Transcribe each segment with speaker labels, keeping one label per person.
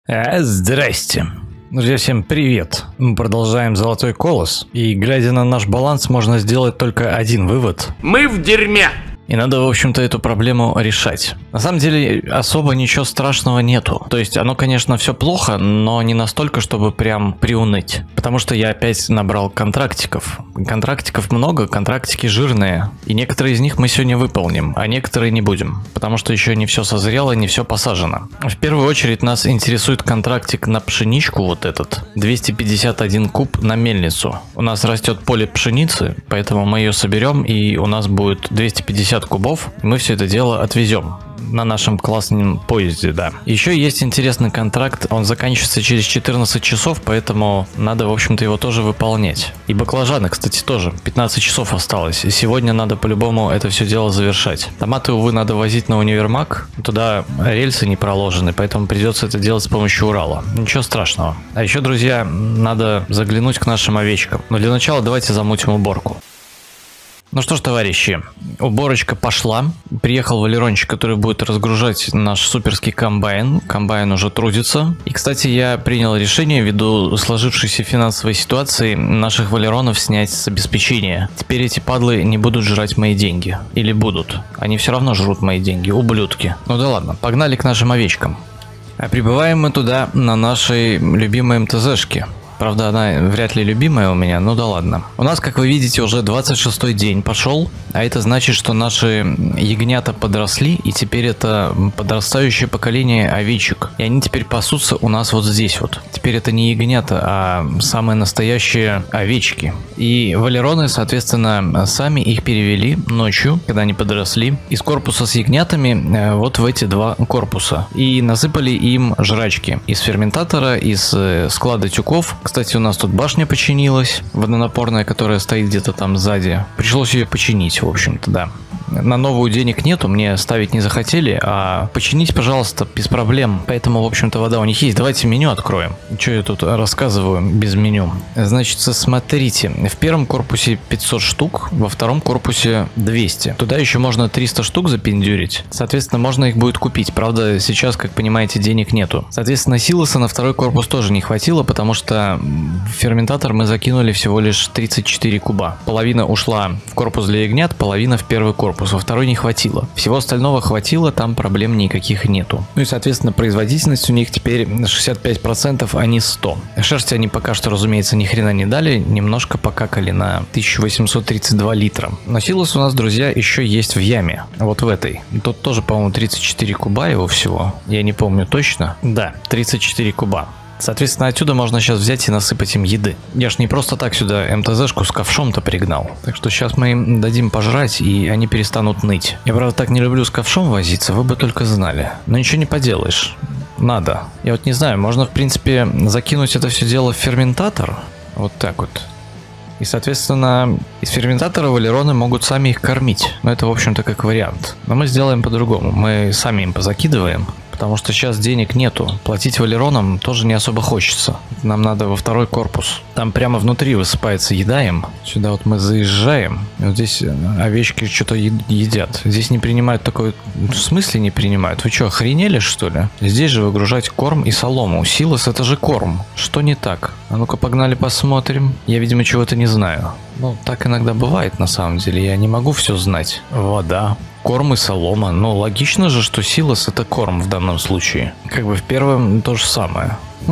Speaker 1: Здрасте. Друзья, всем привет. Мы продолжаем «Золотой колос», и глядя на наш баланс, можно сделать только один вывод.
Speaker 2: Мы в дерьме!
Speaker 1: И надо, в общем-то, эту проблему решать. На самом деле, особо ничего страшного нету. То есть, оно, конечно, все плохо, но не настолько, чтобы прям приуныть. Потому что я опять набрал контрактиков. Контрактиков много, контрактики жирные. И некоторые из них мы сегодня выполним, а некоторые не будем. Потому что еще не все созрело, не все посажено. В первую очередь нас интересует контрактик на пшеничку вот этот. 251 куб на мельницу. У нас растет поле пшеницы, поэтому мы ее соберем, и у нас будет 250 кубов, мы все это дело отвезем на нашем классном поезде, да. Еще есть интересный контракт, он заканчивается через 14 часов, поэтому надо, в общем-то, его тоже выполнять. И баклажаны, кстати, тоже. 15 часов осталось, и сегодня надо по-любому это все дело завершать. Томаты, увы, надо возить на универмаг, туда рельсы не проложены, поэтому придется это делать с помощью Урала. Ничего страшного. А еще, друзья, надо заглянуть к нашим овечкам. Но для начала давайте замутим уборку. Ну что ж, товарищи, уборочка пошла. Приехал Валерончик, который будет разгружать наш суперский комбайн. Комбайн уже трудится. И, кстати, я принял решение, ввиду сложившейся финансовой ситуации, наших Валеронов снять с обеспечения. Теперь эти падлы не будут жрать мои деньги. Или будут. Они все равно жрут мои деньги, ублюдки. Ну да ладно, погнали к нашим овечкам. А прибываем мы туда на нашей любимой МТЗшке. Правда, она вряд ли любимая у меня, ну да ладно. У нас, как вы видите, уже 26-й день пошел, а это значит, что наши ягнята подросли, и теперь это подрастающее поколение овечек. И они теперь пасутся у нас вот здесь вот. Теперь это не ягнята, а самые настоящие овечки. И валероны, соответственно, сами их перевели ночью, когда они подросли, из корпуса с ягнятами вот в эти два корпуса. И насыпали им жрачки из ферментатора, из склада тюков. Кстати, у нас тут башня починилась, водонапорная, которая стоит где-то там сзади. Пришлось ее починить, в общем-то, да. На новую денег нету, мне ставить не захотели, а починить, пожалуйста, без проблем. Поэтому, в общем-то, вода у них есть. Давайте меню откроем. Что я тут рассказываю без меню? Значит, смотрите, в первом корпусе 500 штук, во втором корпусе 200. Туда еще можно 300 штук запендюрить. Соответственно, можно их будет купить. Правда, сейчас, как понимаете, денег нету. Соответственно, силоса на второй корпус тоже не хватило, потому что в ферментатор мы закинули всего лишь 34 куба. Половина ушла в корпус для ягнят, половина в первый корпус. Во второй не хватило. Всего остального хватило, там проблем никаких нету. Ну и, соответственно, производительность у них теперь 65%, а не 100%. Шерсти они пока что, разумеется, ни хрена не дали, немножко покакали на 1832 литра. Но силос у нас, друзья, еще есть в яме. Вот в этой. Тут тоже, по-моему, 34 куба его всего. Я не помню точно. Да, 34 куба. Соответственно, отсюда можно сейчас взять и насыпать им еды. Я ж не просто так сюда МТЗшку с ковшом-то пригнал. Так что сейчас мы им дадим пожрать, и они перестанут ныть. Я, правда, так не люблю с ковшом возиться, вы бы только знали. Но ничего не поделаешь. Надо. Я вот не знаю, можно, в принципе, закинуть это все дело в ферментатор. Вот так вот. И, соответственно, из ферментатора валероны могут сами их кормить. Но это, в общем-то, как вариант. Но мы сделаем по-другому. Мы сами им позакидываем. Потому что сейчас денег нету. Платить валеронам тоже не особо хочется. Нам надо во второй корпус. Там прямо внутри высыпается еда им. Сюда вот мы заезжаем. И вот здесь овечки что-то едят. Здесь не принимают такой... В смысле не принимают? Вы что, охренели, что ли? Здесь же выгружать корм и солому. Силос — это же корм. Что не так? А ну-ка погнали посмотрим. Я, видимо, чего-то не знаю. Ну, так иногда бывает на самом деле. Я не могу все знать. Вода. Корм и солома. Ну, логично же, что силос — это корм в данном случае. Как бы в первом то же самое.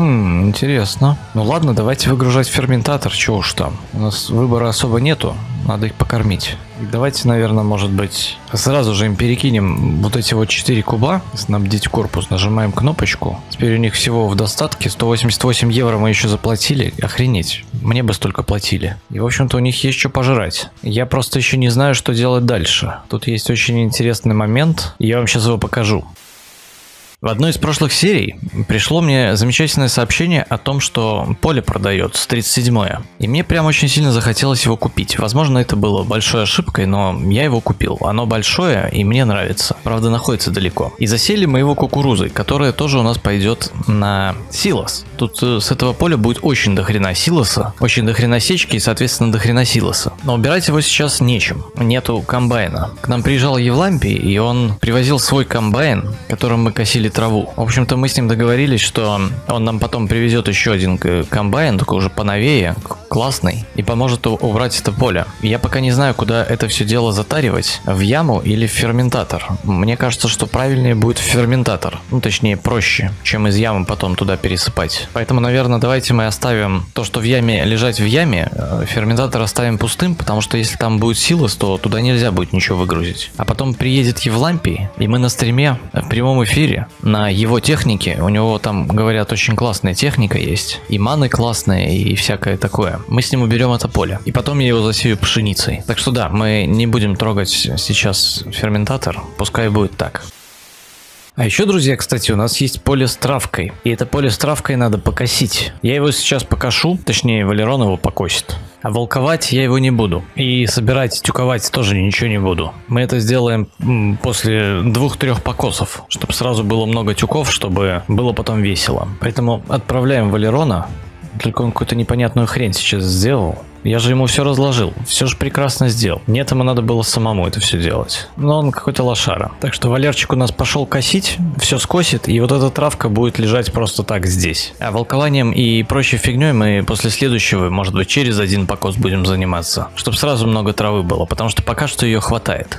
Speaker 1: Интересно. Ну ладно, давайте выгружать ферментатор, чего уж там. У нас выбора особо нету, надо их покормить. И давайте, наверное, может быть, сразу же им перекинем вот эти вот 4 куба, снабдить корпус, нажимаем кнопочку. Теперь у них всего в достатке, 188 евро мы еще заплатили, охренеть, мне бы столько платили. И, в общем-то, у них есть что пожрать. Я просто еще не знаю, что делать дальше. Тут есть очень интересный момент, и я вам сейчас его покажу. В одной из прошлых серий пришло мне замечательное сообщение о том, что поле продается, 37-е. И мне прям очень сильно захотелось его купить. Возможно, это было большой ошибкой, но я его купил. Оно большое и мне нравится. Правда, находится далеко. И засели мы его кукурузой, которая тоже у нас пойдет на силос. Тут с этого поля будет очень дохрена силоса, очень дохрена сечки и, соответственно, дохрена силоса. Но убирать его сейчас нечем. Нету комбайна. К нам приезжал Евлампий, и он привозил свой комбайн, которым мы косили высадили траву. В общем-то, мы с ним договорились, что он нам потом привезет еще один комбайн, только уже поновее, классный, и поможет убрать это поле. Я пока не знаю, куда это все дело затаривать, в яму или в ферментатор. Мне кажется, что правильнее будет в ферментатор, ну точнее проще, чем из ямы потом туда пересыпать. Поэтому, наверное, давайте мы оставим то, что в яме, лежать в яме, ферментатор оставим пустым, потому что если там будет силос, то туда нельзя будет ничего выгрузить. А потом приедет Евлампий, и мы на стриме в прямом эфире на его технике, у него там, говорят, очень классная техника есть, и маны классные, и всякое такое. Мы с ним уберем это поле, и потом я его засею пшеницей. Так что да, мы не будем трогать сейчас ферментатор, пускай будет так. А еще, друзья, кстати, у нас есть поле с травкой. И это поле с травкой надо покосить. Я его сейчас покошу, точнее, Валерон его покосит. А волковать я его не буду. И собирать, тюковать тоже ничего не буду. Мы это сделаем после 2-3 покосов, чтобы сразу было много тюков, чтобы было потом весело. Поэтому отправляем Валерона. Только он какую-то непонятную хрень сейчас сделал. Я же ему все разложил, все же прекрасно сделал. Нет, ему надо было самому это все делать. Но он какой-то лошара. Так что Валерчик у нас пошел косить, все скосит, и вот эта травка будет лежать просто так здесь. А волкованием и прочей фигней мы после следующего, может быть, через один покос будем заниматься. Чтобы сразу много травы было, потому что пока что ее хватает.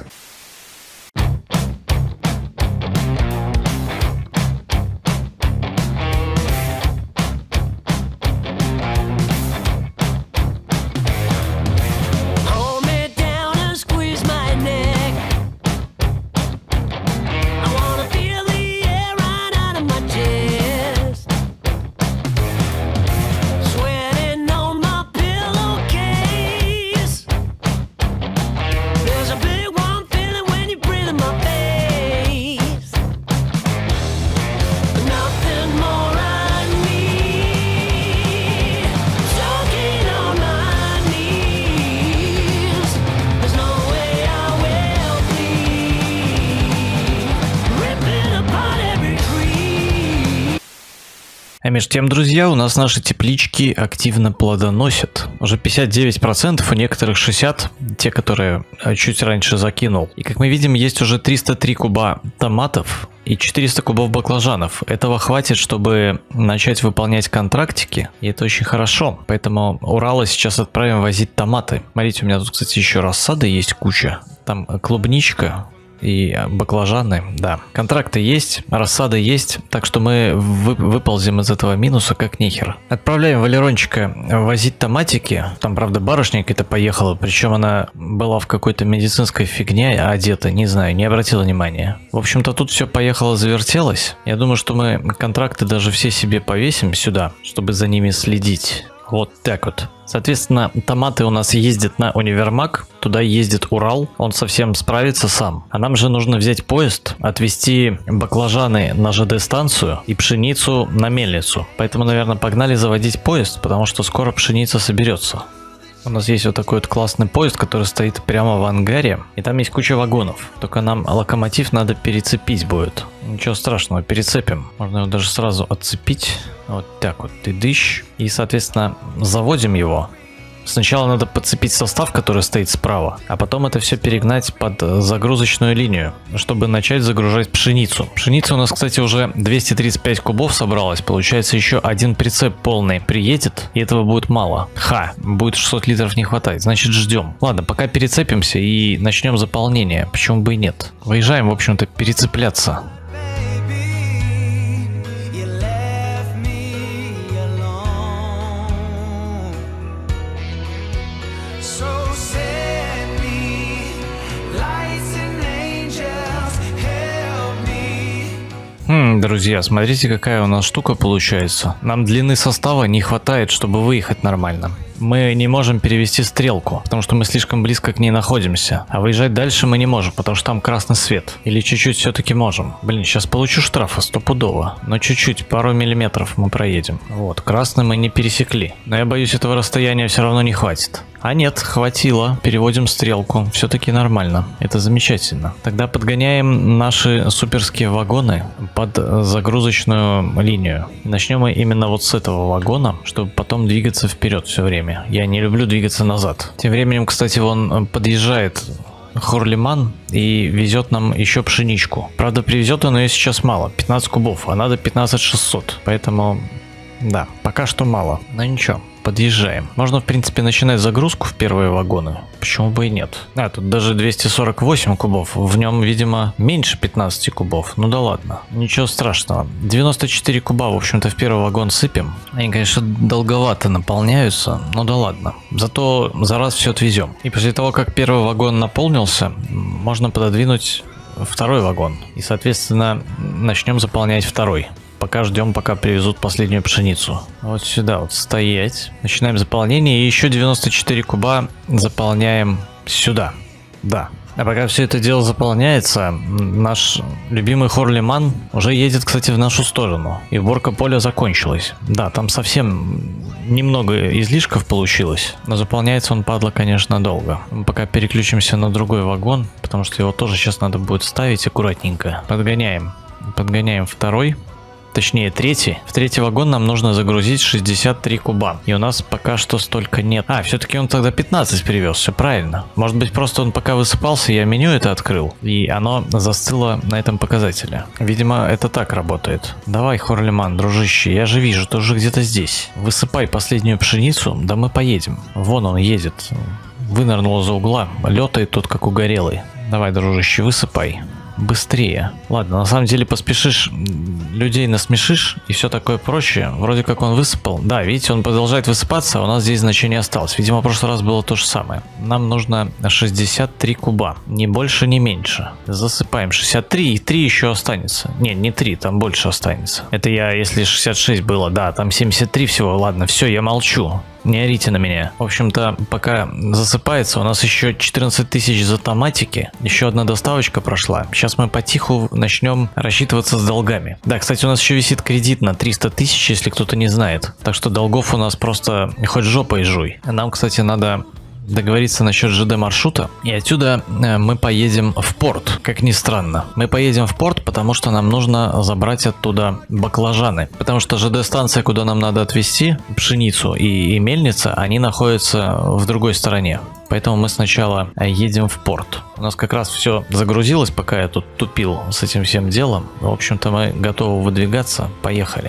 Speaker 1: А между тем, друзья, у нас наши теплички активно плодоносят. Уже 59%, у некоторых 60%, те, которые чуть раньше закинул. И как мы видим, есть уже 303 куба томатов и 400 кубов баклажанов. Этого хватит, чтобы начать выполнять контрактики, и это очень хорошо. Поэтому Урала сейчас отправим возить томаты. Смотрите, у меня тут, кстати, еще рассады есть куча. Там клубничка и баклажаны, да. Контракты есть, рассада есть, так что мы выползем из этого минуса как нихер. Отправляем Валерончика возить томатики. Там, правда, барышня какая-то поехала, причем она была в какой-то медицинской фигне одета, не знаю, не обратила внимания. В общем-то, тут все поехало, завертелось. Я думаю, что мы контракты даже все себе повесим сюда, чтобы за ними следить. Вот так вот. Соответственно, томаты у нас ездят на универмаг, туда ездит Урал, он совсем справится сам. А нам же нужно взять поезд, отвезти баклажаны на ЖД-станцию и пшеницу на мельницу. Поэтому, наверное, погнали заводить поезд, потому что скоро пшеница соберется. У нас есть вот такой вот классный поезд, который стоит прямо в ангаре, и там есть куча вагонов. Только нам локомотив надо перецепить будет. Ничего страшного, перецепим. Можно его даже сразу отцепить. Вот так вот, ты дыщ. И, соответственно, заводим его. Сначала надо подцепить состав, который стоит справа, а потом это все перегнать под загрузочную линию, чтобы начать загружать пшеницу. Пшеница у нас, кстати, уже 235 кубов собралась, получается еще один прицеп полный приедет, и этого будет мало. Будет 600 литров не хватает, значит ждем. Ладно, пока перецепимся и начнем заполнение, почему бы и нет. Выезжаем, в общем-то, перецепляться. Друзья, смотрите, какая у нас штука получается. Нам длины состава не хватает, чтобы выехать нормально. Мы не можем перевести стрелку, потому что мы слишком близко к ней находимся. А выезжать дальше мы не можем, потому что там красный свет. Или чуть-чуть все-таки можем. Блин, сейчас получу штрафа стопудово. Но чуть-чуть, пару миллиметров мы проедем. Вот, красный мы не пересекли. Но я боюсь, этого расстояния все равно не хватит. А нет, хватило. Переводим стрелку. Все-таки нормально. Это замечательно. Тогда подгоняем наши суперские вагоны под загрузочную линию. Начнем мы именно вот с этого вагона, чтобы потом двигаться вперед все время. Я не люблю двигаться назад. Тем временем, кстати, вон подъезжает Хурлиман и везет нам еще пшеничку. Правда, привезет он ее сейчас мало, 15 кубов, а надо 15 600. Поэтому, да, пока что мало, но ничего. Подъезжаем. Можно, в принципе, начинать загрузку в первые вагоны. Почему бы и нет? А, тут даже 248 кубов. В нем, видимо, меньше 15 кубов. Ну да ладно. Ничего страшного. 94 куба, в общем-то, в первый вагон сыпем. Они, конечно, долговато наполняются. Ну да ладно. Зато за раз все отвезем. И после того, как первый вагон наполнился, можно пододвинуть второй вагон. И, соответственно, начнем заполнять второй. Пока ждем, пока привезут последнюю пшеницу. Вот сюда вот стоять. Начинаем заполнение. И еще 94 куба заполняем сюда. Да. А пока все это дело заполняется, наш любимый Хурлиман уже едет, кстати, в нашу сторону. И уборка поля закончилась. Да, там совсем немного излишков получилось. Но заполняется он, падла, конечно, долго. Мы пока переключимся на другой вагон, потому что его тоже сейчас надо будет ставить аккуратненько. Подгоняем. Подгоняем второй. Точнее, третий. В третий вагон нам нужно загрузить 63 куба. И у нас пока что столько нет. А, все-таки он тогда 15 привез. Все правильно. Может быть, просто он пока высыпался, я меню это открыл. И оно застыло на этом показателе. Видимо, это так работает. Давай, Хурлиман, дружище, я же вижу, ты уже где-то здесь. Высыпай последнюю пшеницу, да мы поедем. Вон он едет. Вынырнул из-за угла. Летает тут, как угорелый. Давай, дружище, высыпай. Быстрее. Ладно, на самом деле поспешишь, людей насмешишь и все такое проще. Вроде как он высыпал. Да, видите, он продолжает высыпаться, а у нас здесь значение осталось. Видимо, в прошлый раз было то же самое. Нам нужно 63 куба. Ни больше, ни меньше. Засыпаем 63 и 3 еще останется. Не 3, там больше останется. Это я, если 66 было, да, там 73 всего. Ладно, все, я молчу. Не орите на меня. В общем-то, пока засыпается, у нас еще 14 тысяч за томатики. Еще одна доставочка прошла. Сейчас мы потиху начнем рассчитываться с долгами. Да, кстати, у нас еще висит кредит на 300 тысяч, если кто-то не знает. Так что долгов у нас просто хоть жопой жуй. Нам, кстати, надо договориться насчет ЖД маршрута. И отсюда мы поедем в порт, как ни странно. Мы поедем в порт, потому что нам нужно забрать оттуда баклажаны. Потому что ЖД-станция, куда нам надо отвезти пшеницу и мельница, они находятся в другой стороне. Поэтому мы сначала едем в порт. У нас как раз все загрузилось, пока я тут тупил с этим всем делом. В общем-то, мы готовы выдвигаться. Поехали.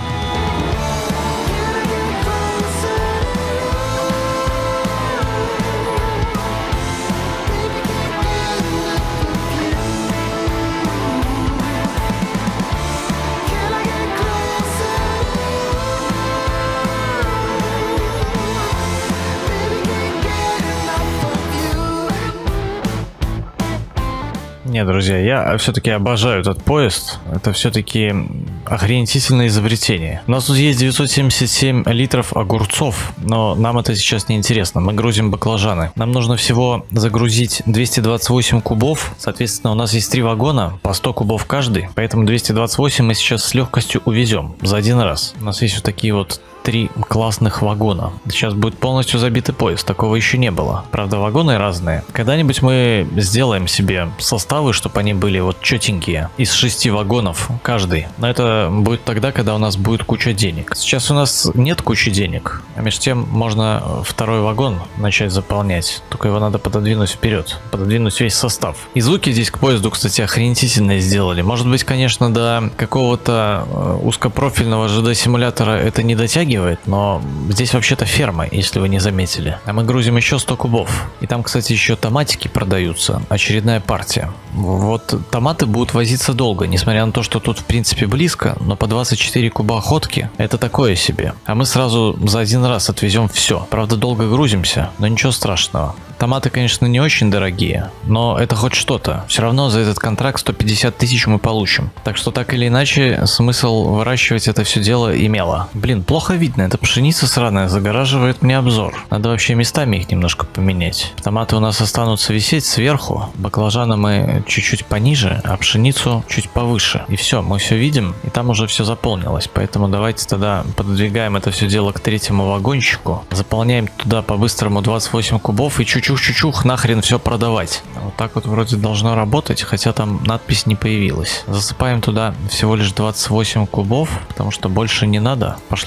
Speaker 1: Не, друзья, я все-таки обожаю этот поезд. Это все-таки охренительное изобретение. У нас тут есть 977 литров огурцов, но нам это сейчас не интересно. Мы грузим баклажаны. Нам нужно всего загрузить 228 кубов. Соответственно, у нас есть 3 вагона, по 100 кубов каждый. Поэтому 228 мы сейчас с легкостью увезем за один раз. У нас есть вот такие вот 3 классных вагона. Сейчас будет полностью забитый поезд. Такого еще не было. Правда, вагоны разные. Когда-нибудь мы сделаем себе составы, чтобы они были вот четенькие. Из 6 вагонов каждый. Но это будет тогда, когда у нас будет куча денег. Сейчас у нас нет кучи денег. А между тем можно второй вагон начать заполнять. Только его надо пододвинуть вперед. Пододвинуть весь состав. И звуки здесь к поезду, кстати, охренительные сделали. Может быть, конечно, до какого-то узкопрофильного ЖД-симулятора это не дотягивает. Но здесь вообще-то ферма, если вы не заметили. А мы грузим еще 100 кубов. И там, кстати, еще томатики продаются. Очередная партия. Вот томаты будут возиться долго, несмотря на то, что тут в принципе близко, но по 24 куба ходки это такое себе. А мы сразу за один раз отвезем все. Правда, долго грузимся, но ничего страшного. Томаты, конечно, не очень дорогие, но это хоть что-то. Все равно за этот контракт 150 тысяч мы получим. Так что так или иначе, смысл выращивать это все дело имело. Блин, плохо видно, эта пшеница сраная загораживает мне обзор. Надо вообще местами их немножко поменять. Томаты у нас останутся висеть сверху, баклажаны мы чуть-чуть пониже, а пшеницу чуть повыше. И все, мы все видим, и там уже все заполнилось. Поэтому давайте тогда пододвигаем это все дело к третьему вагончику. Заполняем туда по-быстрому 28 кубов и чуть-чуть нахрен все продавать. Вот так вот вроде должно работать, хотя там надпись не появилась. Засыпаем туда всего лишь 28 кубов, потому что больше не надо. Пошло-поехало.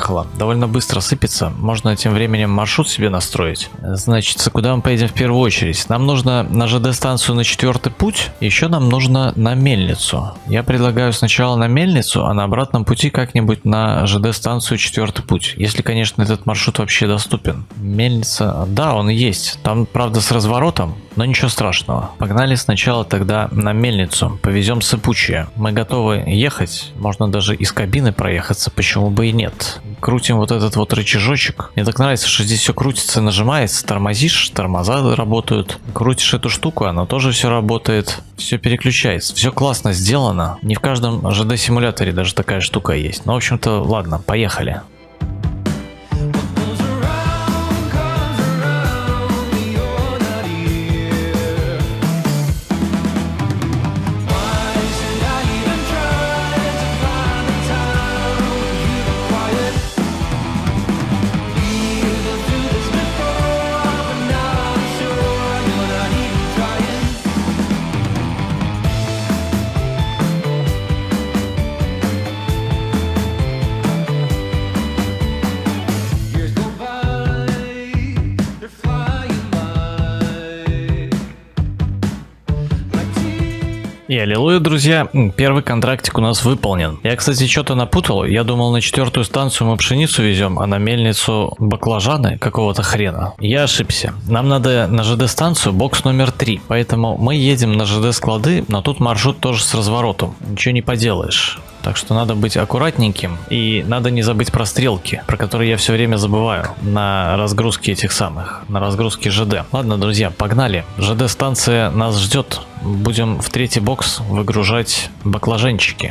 Speaker 1: подъехала. Довольно быстро сыпется. Можно тем временем маршрут себе настроить. Значит, куда мы поедем в первую очередь? Нам нужно на ЖД-станцию на 4-й путь. Еще нам нужно на мельницу. Я предлагаю сначала на мельницу, а на обратном пути как-нибудь на ЖД-станцию 4-й путь. Если, конечно, этот маршрут вообще доступен. Мельница... Да, он есть. Там, правда, с разворотом, но ничего страшного. Погнали сначала тогда на мельницу. Повезем сыпучее. Мы готовы ехать. Можно даже из кабины проехаться, почему бы и нет. Крутим вот этот вот рычажочек. Мне так нравится, что здесь все крутится, нажимается, тормозишь, тормоза работают. Крутишь эту штуку, она тоже все работает. Все переключается. Все классно сделано. Не в каждом ЖД-симуляторе даже такая штука есть. Ну, в общем-то, ладно, поехали. И аллилуйя, друзья, первый контрактик у нас выполнен. Я, кстати, что-то напутал. Я думал, на 4-ю станцию мы пшеницу везем, а на мельницу баклажаны какого-то хрена. Я ошибся. Нам надо на ЖД-станцию бокс номер 3. Поэтому мы едем на ЖД-склады, но тут маршрут тоже с разворотом. Ничего не поделаешь. Так что надо быть аккуратненьким и надо не забыть про стрелки, про которые я все время забываю на разгрузке этих самых, на разгрузке ЖД. Ладно, друзья, погнали. ЖД-станция нас ждет. Будем в 3-й бокс выгружать баклажанчики.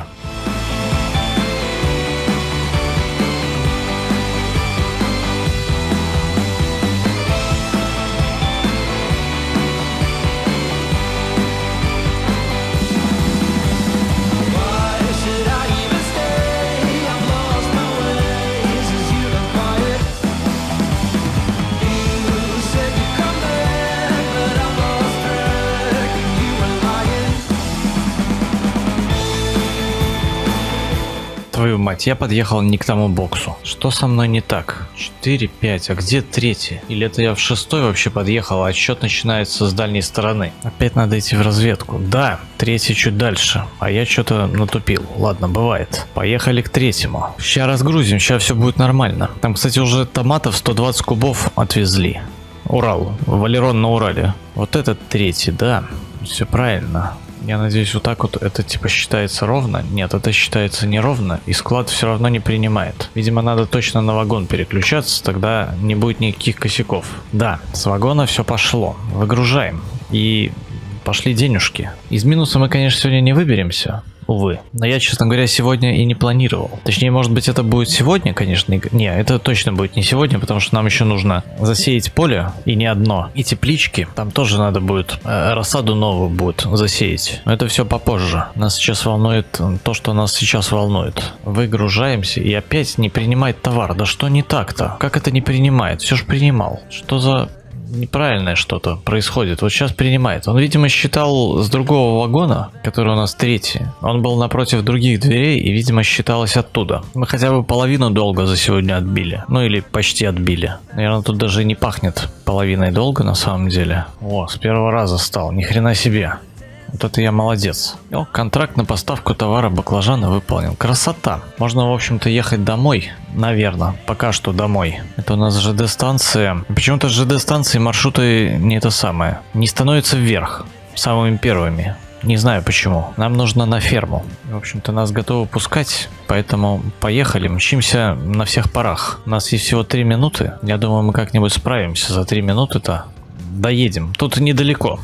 Speaker 1: Твою мать, я подъехал не к тому боксу. Что со мной не так? 4, 5, а где 3? Или это я в 6-й вообще подъехал, а отсчет начинается с дальней стороны? Опять надо идти в разведку. Да, 3-й чуть дальше, а я что-то натупил. Ладно, бывает. Поехали к 3-му. Сейчас разгрузим, сейчас все будет нормально. Там, кстати, уже томатов 120 кубов отвезли. Урал, Валерон на Урале. Вот этот 3-й, да, все правильно. Я надеюсь, вот так вот это типа считается ровно. Нет, это считается неровно, и склад все равно не принимает. Видимо, надо точно на вагон переключаться, тогда не будет никаких косяков. Да, с вагона все пошло. Выгружаем. И пошли денежки. Из минуса мы, конечно, сегодня не выберемся. Увы. Но я, честно говоря, сегодня и не планировал. Точнее, может быть, это будет сегодня, конечно. Не, это точно будет не сегодня, потому что нам еще нужно засеять поле, и не одно. И теплички. Там тоже надо будет рассаду новую будет засеять. Но это все попозже. Нас сейчас волнует то, что нас сейчас волнует. Выгружаемся, и опять не принимает товар. Да что не так-то? Как это не принимает? Все же принимал. Что за... неправильное что-то происходит. Вот сейчас принимает. Он, видимо, считал с другого вагона, который у нас 3-й. Он был напротив других дверей и, видимо, считалось оттуда. Мы хотя бы половину долга за сегодня отбили. Ну или почти отбили. Наверное, тут даже не пахнет половиной долга на самом деле. О, с первого раза стал. Ни хрена себе. Вот это я молодец. О, контракт на поставку товара баклажана выполнен. Красота. Можно, в общем-то, ехать домой. Наверное. Пока что домой. Это у нас ЖД-станция. Почему-то ЖД-станции маршруты не это самое. Не становятся вверх. Самыми первыми. Не знаю почему. Нам нужно на ферму. В общем-то, нас готовы пускать. Поэтому поехали. Мчимся на всех парах. У нас есть всего 3 минуты. Я думаю, мы как-нибудь справимся за 3 минуты-то. Доедем. Тут недалеко.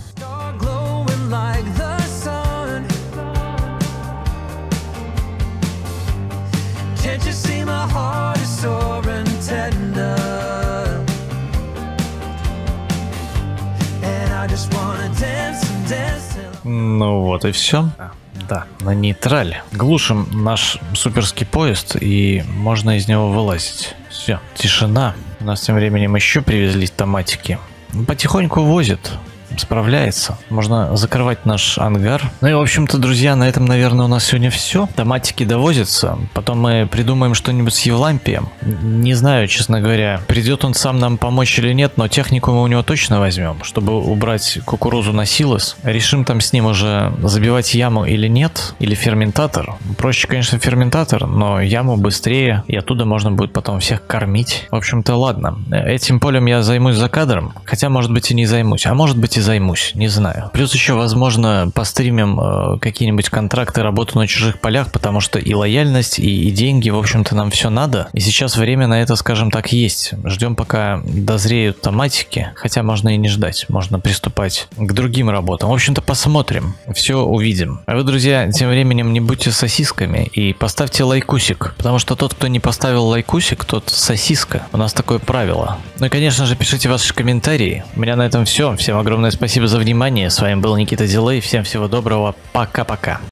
Speaker 1: Ну вот и все. Да, на нейтраль. Глушим наш суперский поезд, и можно из него вылазить. Все, тишина. У нас тем временем еще привезли томатики. Потихоньку возят. справляется. Можно закрывать наш ангар. Ну и, в общем-то, друзья, на этом, наверное, у нас сегодня все. Томатики довозятся. Потом мы придумаем что-нибудь с Евлампием. Не знаю, честно говоря, придет он сам нам помочь или нет, но технику мы у него точно возьмем, чтобы убрать кукурузу на силос. Решим там с ним уже забивать яму или нет, или ферментатор. Проще, конечно, ферментатор, но яму быстрее, и оттуда можно будет потом всех кормить. В общем-то, ладно. Этим полем я займусь за кадром, хотя, может быть, и не займусь, а может быть и займусь, не знаю. Плюс еще, возможно, постримим какие-нибудь контракты, работу на чужих полях, потому что и лояльность, и деньги, в общем-то, нам все надо. И сейчас время на это, скажем так, есть. Ждем, пока дозреют томатики, хотя можно и не ждать, можно приступать к другим работам. В общем-то, посмотрим, все увидим. А вы, друзья, тем временем не будьте сосисками и поставьте лайкусик, потому что тот, кто не поставил лайкусик, тот сосиска. У нас такое правило. Ну и, конечно же, пишите ваши комментарии. У меня на этом все. Всем огромное спасибо за внимание. С вами был Никита Дилей. Всем всего доброго. Пока-пока.